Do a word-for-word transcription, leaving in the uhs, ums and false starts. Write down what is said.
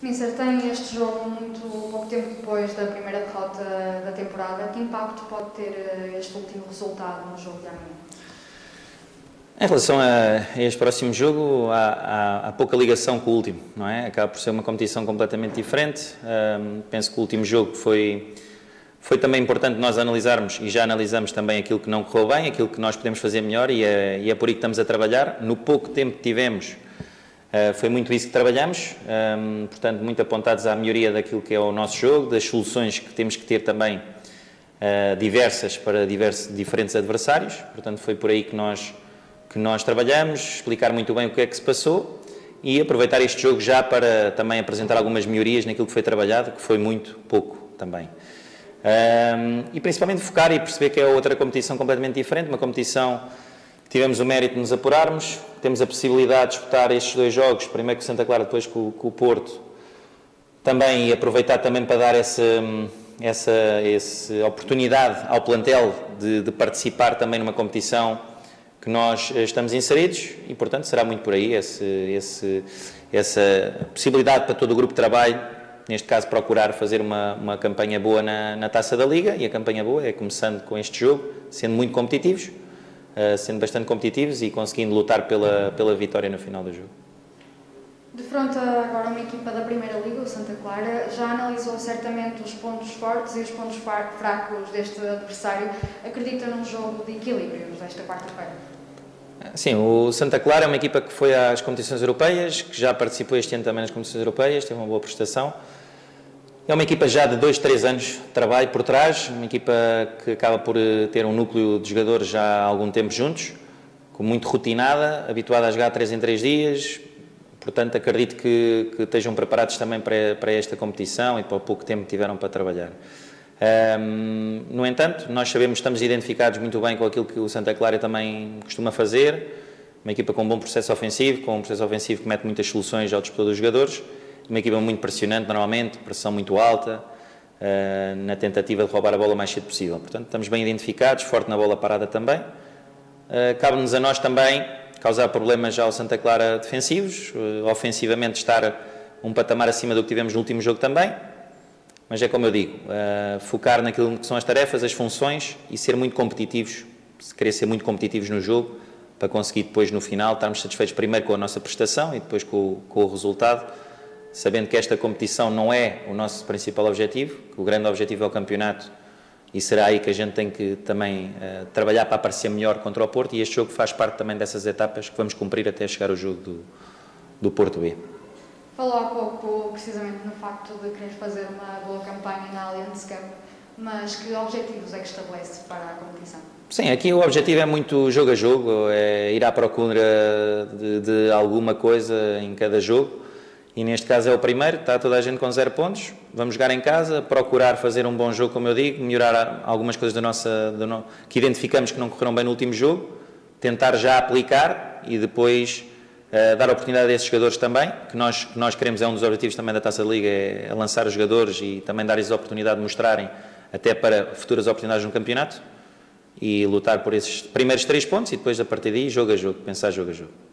Mister, tem este jogo muito pouco tempo depois da primeira derrota da temporada. Que impacto pode ter este último resultado no jogo de amanhã? Em relação a este próximo jogo, há, há, há pouca ligação com o último, não é? Acaba por ser uma competição completamente diferente. Um, penso que o último jogo foi, foi também importante nós analisarmos, e já analisamos também aquilo que não correu bem, aquilo que nós podemos fazer melhor, e é, e é por aí que estamos a trabalhar. No pouco tempo que tivemos, uh, foi muito isso que trabalhamos, um, portanto, muito apontados à melhoria daquilo que é o nosso jogo, das soluções que temos que ter também uh, diversas para diversos, diferentes adversários. Portanto, foi por aí que nós... que nós trabalhamos, explicar muito bem o que é que se passou e aproveitar este jogo já para também apresentar algumas melhorias naquilo que foi trabalhado, que foi muito pouco também. Um, e principalmente focar e perceber que é outra competição completamente diferente, uma competição que tivemos o mérito de nos apurarmos, temos a possibilidade de disputar estes dois jogos, primeiro com o Santa Clara, depois com, com o Porto, também e aproveitar também para dar essa, essa, essa oportunidade ao plantel de, de participar também numa competição que nós estamos inseridos e, portanto, será muito por aí esse, esse, essa possibilidade para todo o grupo de trabalho, neste caso procurar fazer uma, uma campanha boa na, na Taça da Liga, e a campanha boa é começando com este jogo, sendo muito competitivos, uh, sendo bastante competitivos e conseguindo lutar pela, pela vitória no final do jogo. Defronta agora uma equipa da Primeira Liga, o Santa Clara. Já analisou certamente os pontos fortes e os pontos fracos deste adversário. Acredita num jogo de equilíbrios desta quarta-feira? Sim, o Santa Clara é uma equipa que foi às competições europeias, que já participou este ano também nas competições europeias, teve uma boa prestação. É uma equipa já de dois, três anos de trabalho por trás, uma equipa que acaba por ter um núcleo de jogadores já há algum tempo juntos, com muito rotinada, habituada a jogar três em três dias. Portanto, acredito que, que estejam preparados também para, para esta competição e para o pouco tempo que tiveram para trabalhar. Um, no entanto, nós sabemos, estamos identificados muito bem com aquilo que o Santa Clara também costuma fazer, uma equipa com um bom processo ofensivo, com um processo ofensivo que mete muitas soluções ao dispor dos jogadores, uma equipa muito pressionante normalmente, pressão muito alta, uh, na tentativa de roubar a bola o mais cedo possível. Portanto, estamos bem identificados, forte na bola parada também. Uh, cabe-nos a nós também causar problemas ao Santa Clara defensivos, uh, ofensivamente estar um patamar acima do que tivemos no último jogo também. Mas é como eu digo, uh, focar naquilo que são as tarefas, as funções e ser muito competitivos, querer ser muito competitivos no jogo, para conseguir depois no final estarmos satisfeitos primeiro com a nossa prestação e depois com o, com o resultado, sabendo que esta competição não é o nosso principal objetivo, que o grande objetivo é o campeonato e será aí que a gente tem que também uh, trabalhar para aparecer melhor contra o Porto, e este jogo faz parte também dessas etapas que vamos cumprir até chegar ao jogo do, do Porto B. Falou há pouco precisamente no facto de querer fazer uma boa campanha na Allianz Cup, mas que objetivos é que estabelece para a competição? Sim, aqui o objetivo é muito jogo a jogo, é ir à procura de, de alguma coisa em cada jogo, e neste caso é o primeiro, está toda a gente com zero pontos, vamos jogar em casa, procurar fazer um bom jogo, como eu digo, melhorar algumas coisas da nossa, do no, que identificamos que não correram bem no último jogo, tentar já aplicar e depois Uh, dar oportunidade a esses jogadores também, que nós, que nós queremos, é um dos objetivos também da Taça da Liga, é, é lançar os jogadores e também dar-lhes a oportunidade de mostrarem até para futuras oportunidades no campeonato e lutar por esses primeiros três pontos e depois a partir daí jogo a jogo, pensar jogo a jogo.